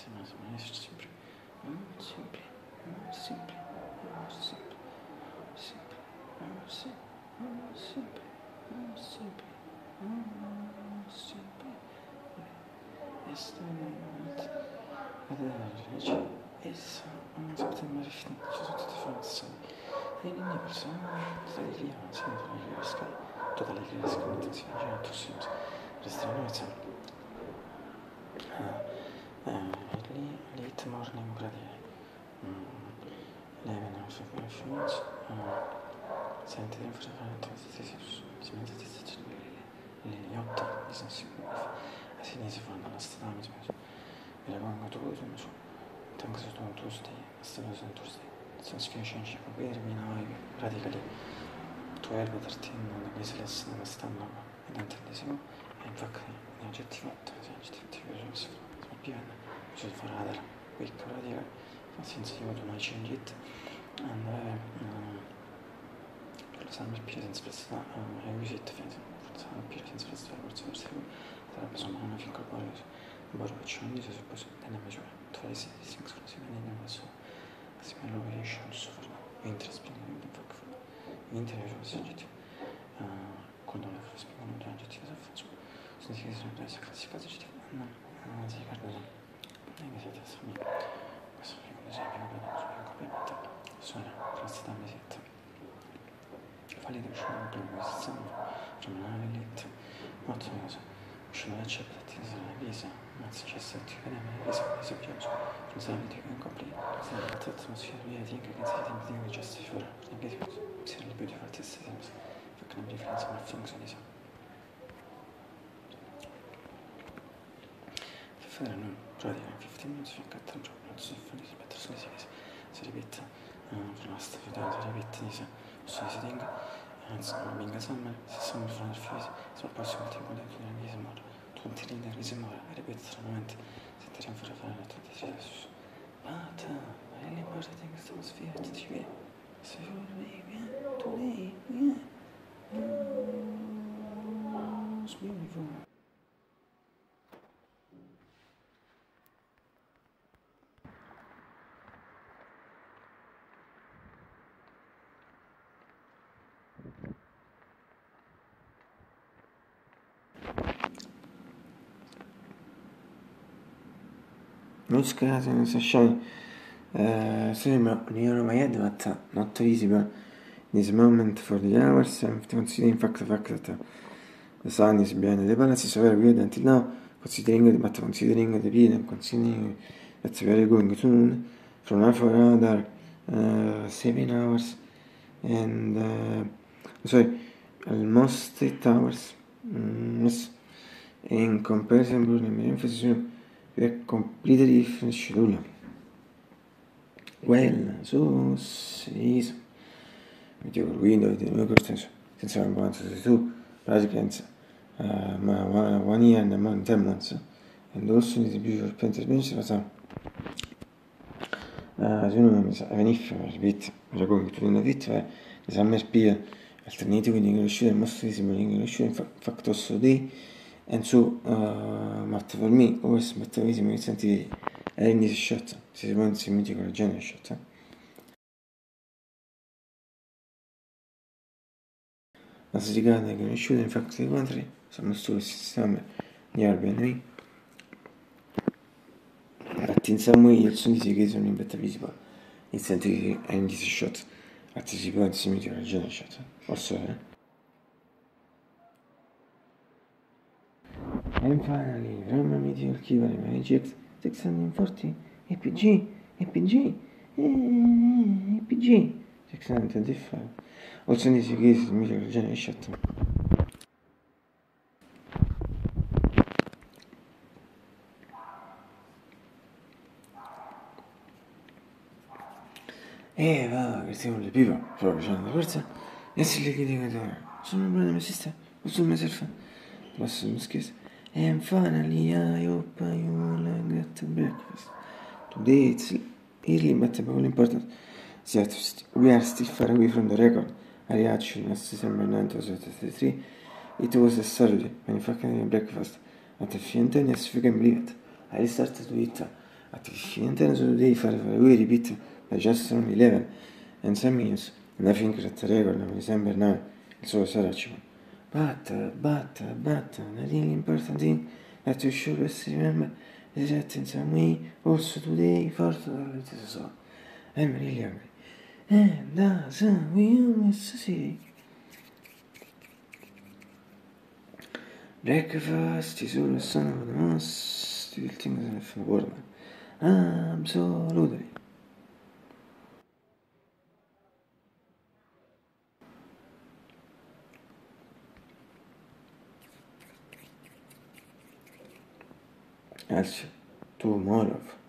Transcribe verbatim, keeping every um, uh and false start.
más o menos siempre, siempre, siempre, siempre, siempre, siempre, siempre, siempre, siempre. Esta noite, a verdade, essa september fifteen, twenty twenty-five. E linea persona, strategia, sempre la riesca, tutta la riesca, attenzione, già tu senti, restrizione. Lì, late morning praticamente. eleven hours of influence. Senti di fare si mette di stagione le otto di sensibilità. A sinistra fanno la strada, mi spiace. E la vengo tu, tu mi su. Tengo su un Tuesday, sto su un Tuesday. Sono schiaccianci a capire, mi noi radicali. twelve, thirteen, le selezioni non stanno identillissimo. E infatti, ne oggettivo otto, se oggettivo sono pieno. C'è il faradar, qui radical. Since you want to change it, and uh, some appearance plus I use it for some appearance plus forward source sarebbe insomma una finca poi borro facciamo se suppose nella misura twice synchronization in the so similar variation so for interest in the fuck for interest soggetti quando la spiego non aggettivo da faccio se si sono prese classificate aggettivo no non si ricorda non è che siete assumi questo è un esempio che non so capito suona questa mesetta Fali da uscire da questa from an elite not so uscire da c'è per te la visa ma se c'è stato che ne è visa se piace non sa di che complete se la atmosfera via di che si sente di giustificare anche se si è più di fare stesse senso fa che non differenza ma funziona so per fare non praticamente fifteen minutes finché tre giorni non si fa di ripetere sulle sese si ripete per la staffetta si ripete si si si tenga being a summer, summer from the face, so possible to go to the reason more. twenty in the reason more, I repeat strongamente, sentiremo fare fare la twenty-three. But, uh, really important thing is atmosphere to T V. So, yeah, today, yeah. Mm, it's beautiful. Muska sen sashai cinema near my head but not visible in this moment for the hours and considering fact the fact that the sun is behind the balance is very good until now considering but considering the beat and considering that's very going soon from half for another uh, seven hours and uh, sorry almost eight hours mm, yes. In comparison with the emphasis a completely different schedule. Well, so sì, mi dico il Windows di nuovo senso senza un buon senso tu praticamente uh, ma one year and a month ten months and also in the beautiful painter bench was a se uno mi sa venifero ripete già come tu non vita è the summer peer alternative in English and most visible in English in fact also day and so uh, but for me always but visible in senti è in this shot si si può si mitico la genere shot eh? ma si ricorda che non uscito in fact di country sono sul sistema nearby me but in some way il sono di che sono in beta visible in senti è in this shot at si può si mitico la genere shot also eh and finally, Rama Meteor Keyboard Magic six forty A P G, A P G, A P G six twenty-five. Also in this case, Meteor Generation. E va, che stiamo le pipa, proprio facendo la forza. E se le chiedi che sono un brano esiste, o sul mese fa, posso non scherzo. And finally, I hope you will get breakfast. Today it's early, but very important. We are still far away from the record. I reached last December ninth, twenty twenty-three. It was a Saturday when I fucking breakfast at the Fiente, and yes, you can believe it. I started to eat At the end of the day, fare fare we repeat by just only eleven and some minutes. Nothing that the record of December nine. Il sole sarà ci But, but, but, the really important thing that you should always remember is that in some way, also today, first of all, it is so. I'm really hungry. And that's uh, we always see. Breakfast is always one of the most difficult things in the world. Absolutely. As tomorrow.